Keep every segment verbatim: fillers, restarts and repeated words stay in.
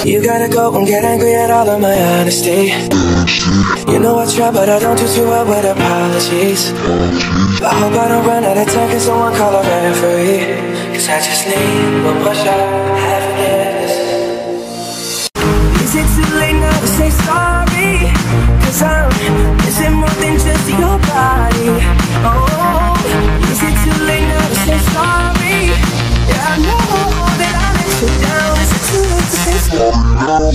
You gotta go and get angry at all of my honesty. You know I try, but I don't do too well with apologies. I hope I don't run out of time, can someone call a referee? Cause I just need one more shot, have forgiveness. Is it too late now to say sorry? Cause I'm missing more than just your body. Oh, is it too late now to say sorry? Yeah, I know that I let you down. Is it too late to say sorry?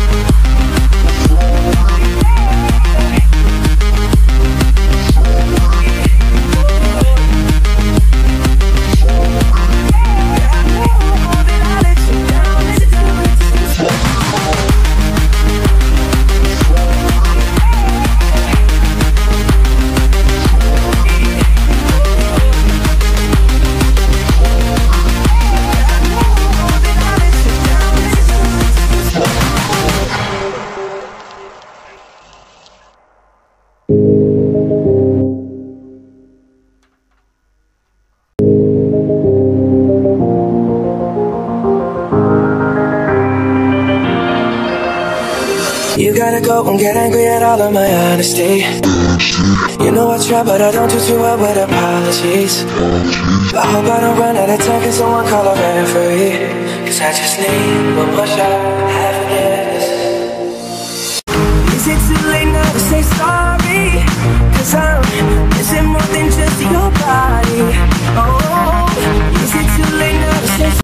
You gotta go and get angry at all of my honesty. You know I try, but I don't do too well with apologies. I hope I don't run out of time, can someone call a referee? Cause I just need one more shot, have forgiveness. Is it too late now to say sorry? Cause I'm missing more than just your body.